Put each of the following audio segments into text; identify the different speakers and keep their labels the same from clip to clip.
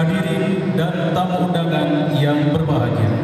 Speaker 1: hadirin dan tamu undangan yang berbahagia.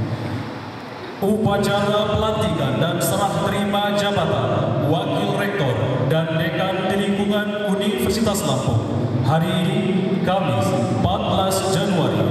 Speaker 1: Upacara pelantikan dan serah terima jabatan Wakil Rektor dan Dekan di lingkungan Universitas Lampung hari ini, Kamis 14 Januari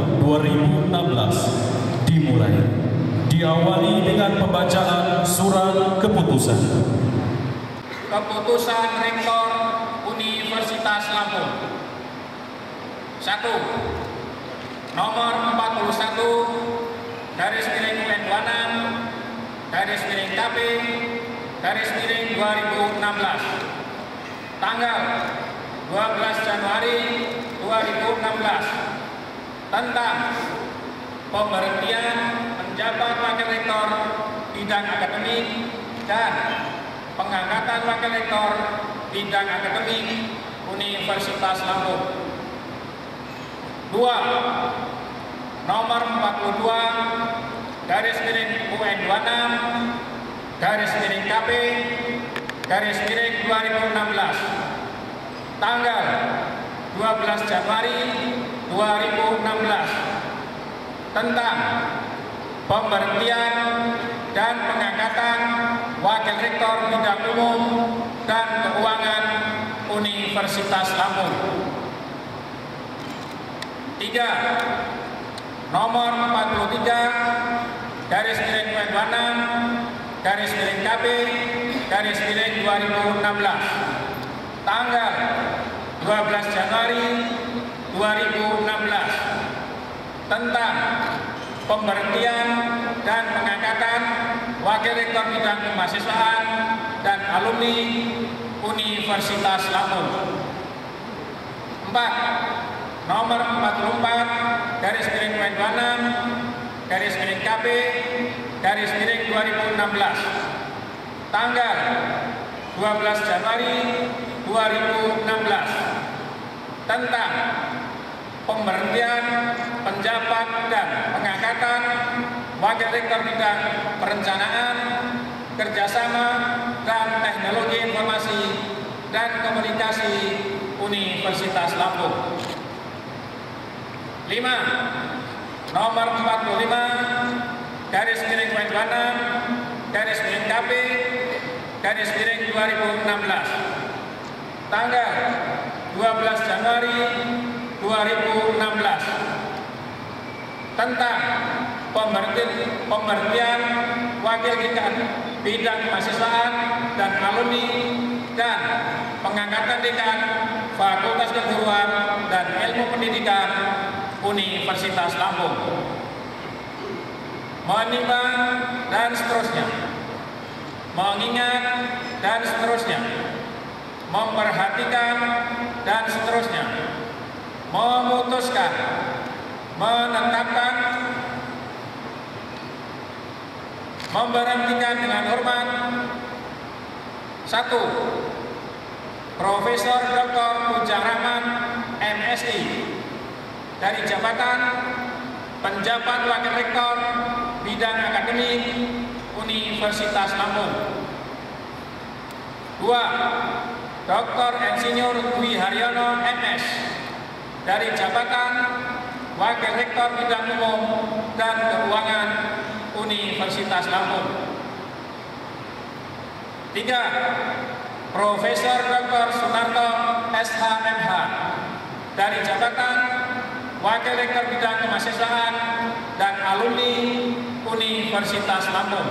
Speaker 1: 2016 dimulai. Diawali dengan pembacaan surat keputusan.
Speaker 2: Keputusan Rektor Universitas Lampung. 1. Nomor 41 garis miring UN26 garis miring KP garis miring 2016 tanggal 12 Januari 2016 tentang pemberhentian penjabat wakil rektor bidang akademik dan pengangkatan wakil rektor bidang akademik Universitas Lampung. 2. Nomor 42 garis miring UN26 garis miring KP garis miring 2016 tanggal 12 Januari 2016 tentang pemberhentian dan pengangkatan wakil rektor bidang umum dan keuangan Universitas Lampung. 3. Nomor 43 garis miring UN26 garis miring KP garis miring 2016 tanggal 12 Januari 2016 tentang pemberhentian dan pengangkatan wakil rektor bidang kemahasiswaan dan alumni Universitas Lampung. 4. Nomor 44 garis miring UN26 garis miring KP garis miring 2016 tanggal 12 Januari 2016 tentang pemberhentian penjabat dan pengangkatan wakil rektor bidang perencanaan, kerjasama dan teknologi informasi dan komunikasi Universitas Lampung. 5. Nomor 45 garis miring UN26 garis miring KP garis miring 2016 tanggal 12 Januari 2016 tentang pemberhentian wakil dekan bidang kemahasiswaan dan alumni dan pengangkatan dekan Fakultas Keguruan dan Ilmu Pendidikan Universitas Lampung. Menimbang dan seterusnya, mengingat dan seterusnya, memperhatikan dan seterusnya, memutuskan, menetapkan, memberhentikan dengan hormat. 1. Profesor Dr. Ujang Rahman, MSI, dari jabatan penjabat wakil rektor bidang akademik Universitas Lampung. 2. Dr. Insinyur Dwi Haryono, MS, dari jabatan wakil rektor bidang umum dan keuangan Universitas Lampung. 3. Profesor Dr. Sunarto, SHMH, dari jabatan wakil rektor bidang kemahasiswaan dan alumni Universitas Lampung.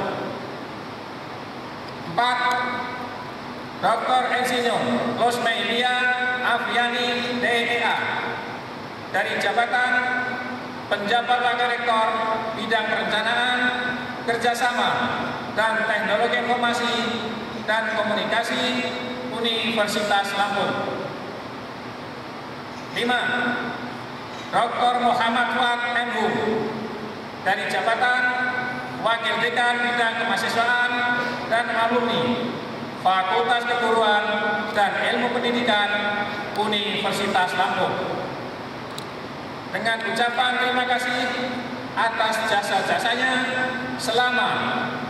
Speaker 2: 4. Dr. Insinyur Losmeilia Afiani, DEA, dari jabatan penjabat wakil rektor bidang perencanaan, kerjasama dan teknologi informasi dan komunikasi Universitas Lampung. 5. Dr. Muhammad Fuad, MHU, dari jabatan wakil dekan bidang kemahasiswaan dan alumni Fakultas Keguruan dan Ilmu Pendidikan Universitas Lampung. Dengan ucapan terima kasih atas jasa-jasanya selama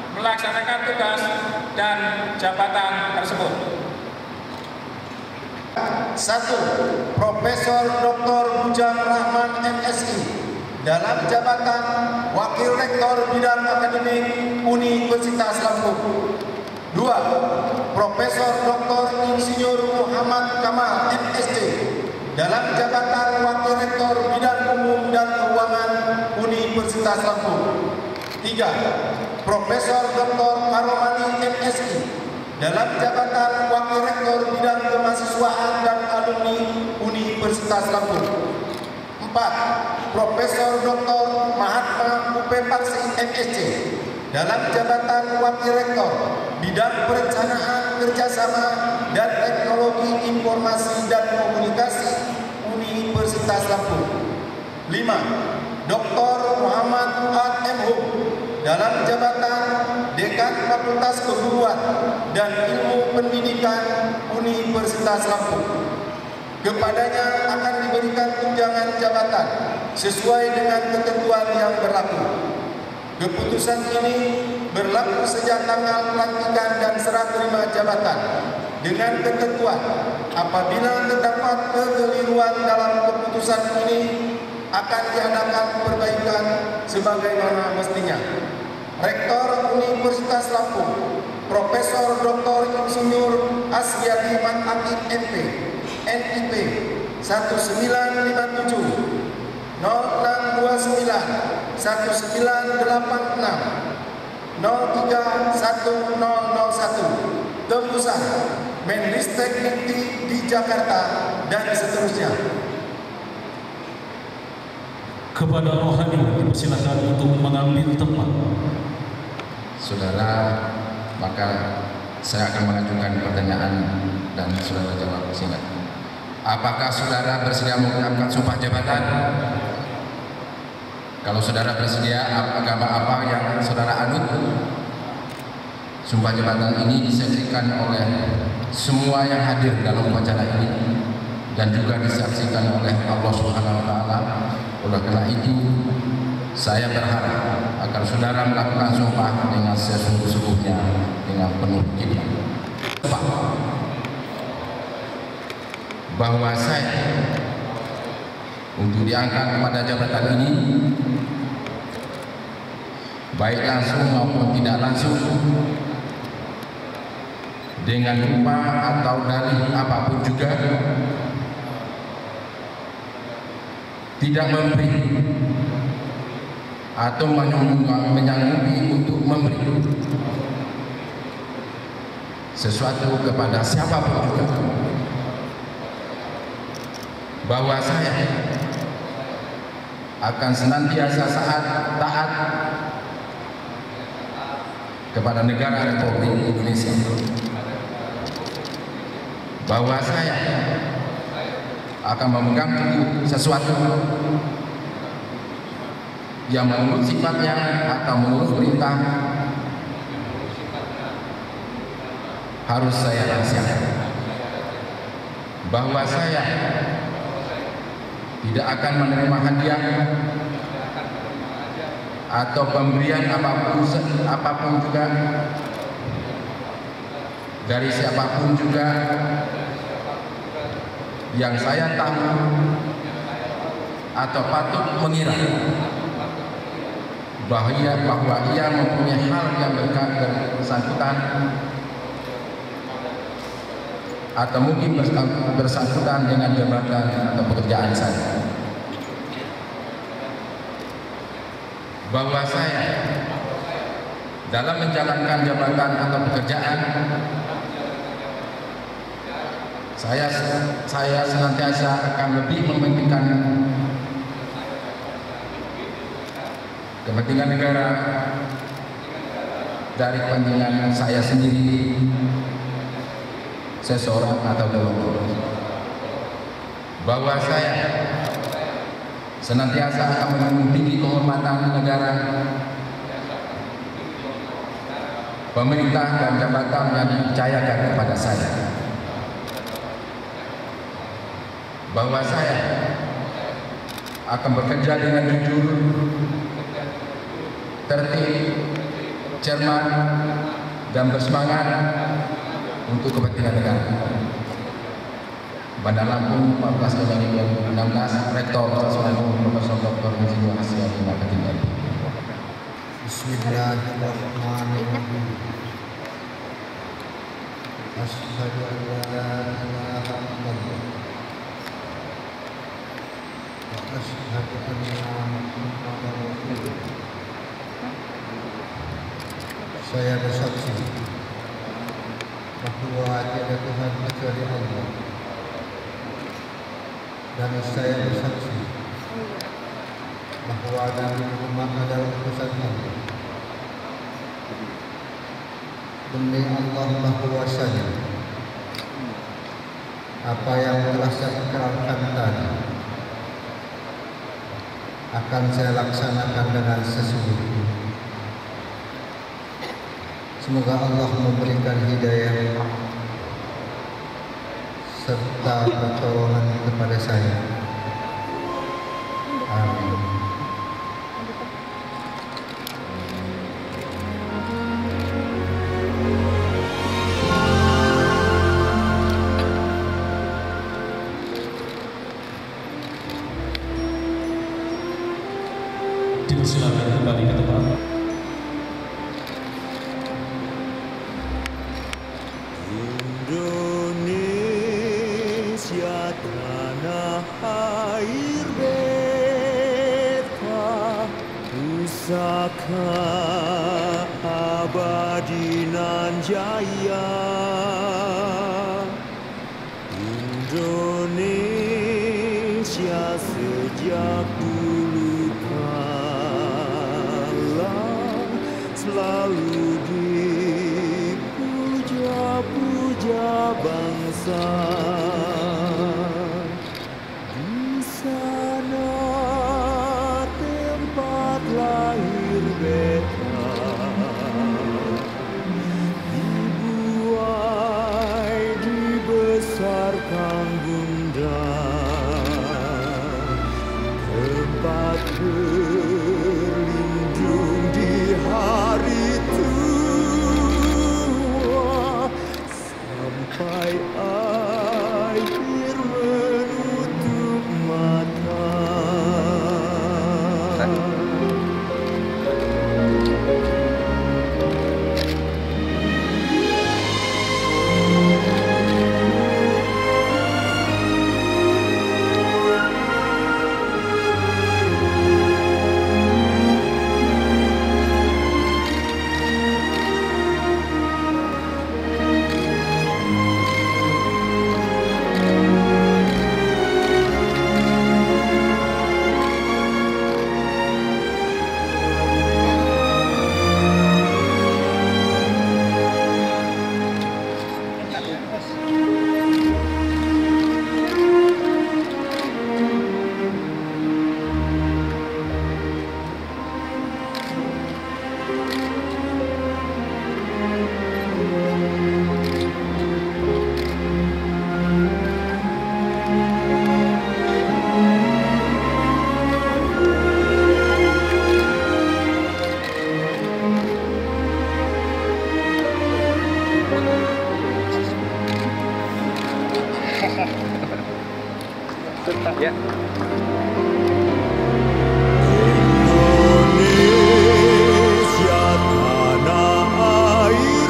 Speaker 2: melaksanakan tugas dan jabatan tersebut.
Speaker 3: 1. Profesor Dr. Bujang Rahman MSI dalam jabatan Wakil Rektor Bidang Akademik Universitas Lampung. 2. Profesor Dr. Insinyur Muhammad Kamal MSc dalam jabatan Wakil Rektor Bidang Umum dan Keuangan Universitas Lampung. 3. Profesor Dr. Karomani MSI dalam jabatan Wakil Rektor Bidang Kemahasiswaan dan Alumni Universitas Lampung. 4. Profesor Dr. Mahatma Upepaksi MSc dalam jabatan Wakil Rektor Bidang Perencanaan Kerjasama dan Teknologi Informasi dan Komunikasi Universitas Lampung. 5. Dr. Muhammad A.M. Hum dalam jabatan Dekan Fakultas Keguruan dan Ilmu Pendidikan Universitas Lampung. Kepadanya akan diberikan tunjangan jabatan sesuai dengan ketentuan yang berlaku. Keputusan ini berlaku sejak tanggal pelantikan dan serah terima jabatan dengan ketentuan apabila terdapat kekeliruan dalam keputusan ini akan diadakan perbaikan sebagaimana mestinya. Rektor Universitas Lampung, Profesor Dr. Insinyur Asyadi Mat Akid MP, NIP 1957 0629 1986 031001 tembusan Menristek Dikti di Jakarta dan seterusnya.
Speaker 1: Kepada rohani dipersilakan untuk mengambil tempat.
Speaker 4: Saudara, maka saya akan mengajukan pertanyaan dan saudara jawab singkat. Apakah saudara bersedia mengucapkan sumpah jabatan? Kalau saudara bersedia, agama apa yang saudara anut? Sumpah jabatan ini disaksikan oleh semua yang hadir dalam upacara ini dan juga disaksikan oleh Allah Subhanahu wa taala. Oleh karena itu, saya berharap agar saudara melakukan sumpah dengan sesungguh-sungguhnya, dengan penuh iman. Bahwa saya untuk diangkat pada jabatan ini, baik langsung maupun tidak langsung, dengan upah atau dari apapun juga, tidak memberi atau menyanggupi untuk memberi sesuatu kepada siapapun juga, bahwa saya akan senantiasa taat kepada negara Republik Indonesia, bahwa saya akan memegang teguh sesuatu yang menurut sifatnya atau menurut perintah harus saya rahasiakan, bahwa saya tidak akan menerima hadiah atau pemberian apapun juga dari siapapun juga yang saya tahu atau patut mengira bahwa ia mempunyai hal yang bersangkutan atau mungkin bersangkutan dengan jabatan atau pekerjaan saya, bahwa saya dalam menjalankan jabatan atau pekerjaan saya senantiasa akan lebih mementingkan kepentingan negara dari kepentingan saya sendiri, seseorang atau kelompok. Bahwa saya senantiasa akan mentinggi kehormatan negara, pemerintah dan jabatan yang dipercayakan kepada saya. Bahwa saya akan bekerja dengan jujur, tertib, cermat, dan bersemangat untuk kepentingan negara. Bandar Lampung 14 Januari 2016, Rektor Fakultas Hukum Profesor Dr. Insinyur Hasyani Makatinggal.
Speaker 5: Bismillahirrahmanirrahim. Asyhadu an la ilaha illallah wa asyhadu anna Muhammadar Rasulullah. Saya bersaksi bahwa tiada Tuhan kecuali Allah, dan saya bersaksi bahwa Nabi Muhammad adalah utusan Allah. Demi Allah bahwasanya apa yang telah saya ikrarkan tadi akan saya laksanakan dengan sesungguhnya. Semoga Allah memberikan hidayah serta pertolongan kepada saya. Amin.
Speaker 1: Silakan kembali ke tempat.
Speaker 6: Indonesia tanah air beta, pusaka abadi nan jaya. Indonesia sejak dulu selalu dipuja-puja bangsa. Di sana tempat lahir beta, dibuai dibesarkan bunda, tempat berlindung di hari tua, sampai air menutup mata.
Speaker 2: Ya.
Speaker 6: Indonesia tanah air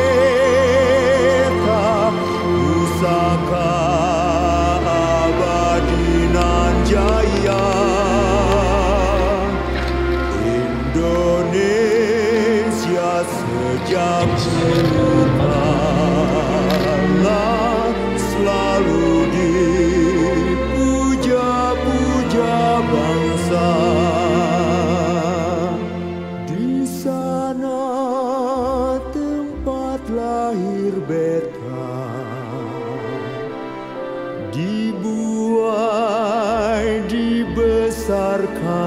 Speaker 6: beta, pusaka abadi nan jaya. Indonesia sejak dulu kala selalu dipuja-puja bangsa. Di sana tempat lahir beta, dibuai dibesarkan